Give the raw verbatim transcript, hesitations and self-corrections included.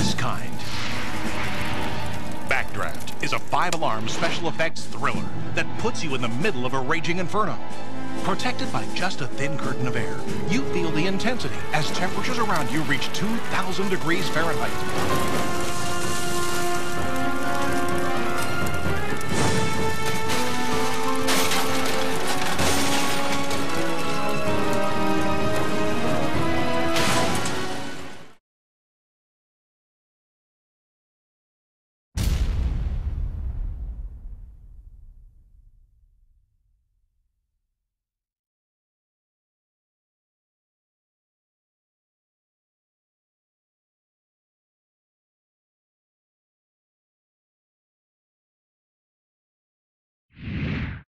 this kind. Backdraft is a five-alarm special effects thriller that puts you in the middle of a raging inferno. Protected by just a thin curtain of air, you feel the intensity as temperatures around you reach two thousand degrees Fahrenheit.